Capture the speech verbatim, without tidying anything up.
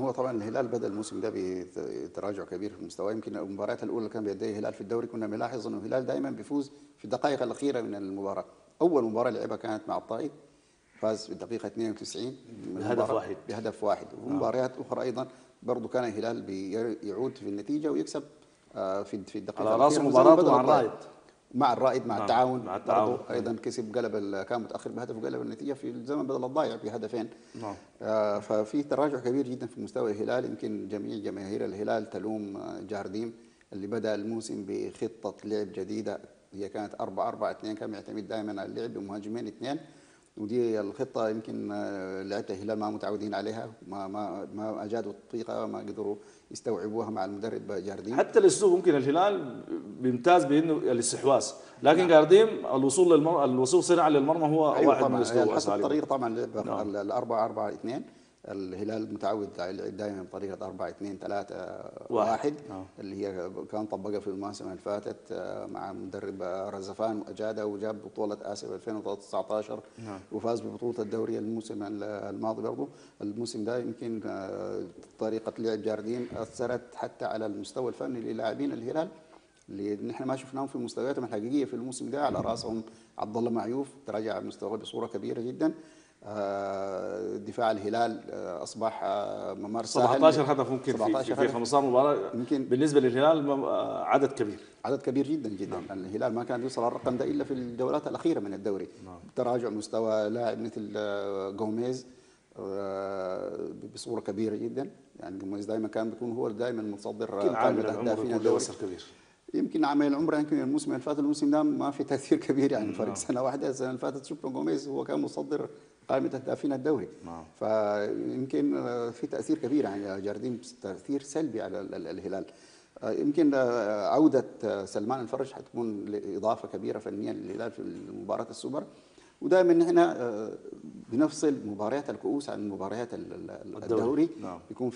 هو طبعا الهلال بدا الموسم ده بتراجع كبير في المستوى. يمكن المباريات الاولى اللي كان بيديها الهلال في الدوري كنا بنلاحظ انه الهلال دائما بيفوز في الدقائق الاخيره من المباراه. اول مباراه لعبها كانت مع الطائي، فاز في الدقيقه اثنين وتسعين من بهدف المباراه واحد. بهدف واحد. نعم. ومباريات اخرى ايضا برضه كان الهلال بيعود في النتيجه ويكسب آه، في في الدقيقه على راسه الاخيره زي ما مباراته بدل مع الطائي. الرائد. مع الرائد مع نعم، التعاون مع التعاون. برضه ايضا كسب، قلب ال- كان متاخر بهدف وقلب النتيجه في الزمن بدل الضايع بهدفين. نعم. آه، ففي تراجع كبير جدا في مستوى الهلال. يمكن جميع جماهير الهلال تلوم آه، جارديم اللي بدا الموسم بخطه لعب جديده، هي كانت أربعة أربعة اثنين، كان يعتمد دائما على اللعب بمهاجمين اثنين. ودي الخطه يمكن آه، لعيبه الهلال ما متعودين عليها، ما ما ما اجادوا الطريقه، ما قدروا يستوعبوها مع المدرب جارديم. حتى الاسلوب ممكن الهلال بيمتاز بانه الاستحواذ، لكن نعم. جارديم الوصول للمر... الوصول صناعا للمرمى هو ايوه واحد من طبعا، هي اسلوبه حسب واساليبه. طريقه طبعا لعب نعم. ال أربعة أربعة اثنين. الهلال متعود دائما بطريقه أربعة اثنين ثلاثة واحد. واحد نعم. اللي هي كان طبقها في المواسم اللي فاتت آه، مع مدرب آه، رزفان واجادها، وجاب بطوله اسيا ألفين وتسعطاشر. نعم. وفاز ببطوله الدوري الموسم الماضي برضه. الموسم ده يمكن آه، طريقه لعب جارديم اثرت حتى على المستوى الفني للاعبين الهلال، اللي نحن ما شفناهم في مستوياتهم الحقيقيه في الموسم ده. على راسهم عبد الله معيوف تراجع مستواه بصوره كبيره جدا. آه، دفاع الهلال آه، اصبح آه، ممر سهل. سبعطاشر هدف ممكن في في, سبعطاشر في هدف خمستاشر مباراه، يمكن بالنسبه للهلال م- عدد كبير. عدد كبير جدا جدا. نعم. الهلال ما كان يوصل الرقم ده الا في الجولات الاخيره من الدوري. نعم. تراجع مستوى لاعب مثل آه، جوميز آه، بصوره كبيره جدا. يعني جوميز دائما كان بيكون هو دائما متصدر يمكن قائمه عامل العمر هدافين يكون له الدوري. اثر كبير. يمكن عامل العمر، يمكن الموسم اللي فات الموسم ده ما في تاثير كبير، يعني فرق نعم. سنه واحده. السنه اللي فاتت شفنا جوميز هو كان مصدر قائمه هدافين الدوري. نعم. فيمكن آه، في تاثير كبير يعني جارديم، تاثير سلبي على ال- ال- الهلال. آه، يمكن آه، عوده آه، سلمان الفرج حتكون اضافه كبيره فنيا للهلال في مباراه السوبر. ودائما نحن آه، بنفصل مباريات الكؤوس عن مباريات ال- ال- الدوري. الدوري. نعم. بيكون